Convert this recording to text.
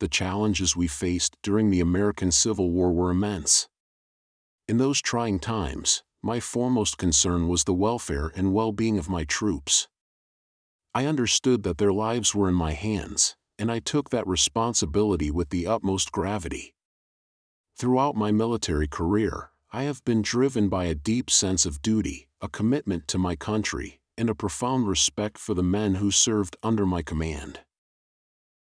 the challenges we faced during the American Civil War were immense. In those trying times, my foremost concern was the welfare and well-being of my troops. I understood that their lives were in my hands, and I took that responsibility with the utmost gravity. Throughout my military career, I have been driven by a deep sense of duty, a commitment to my country, and a profound respect for the men who served under my command.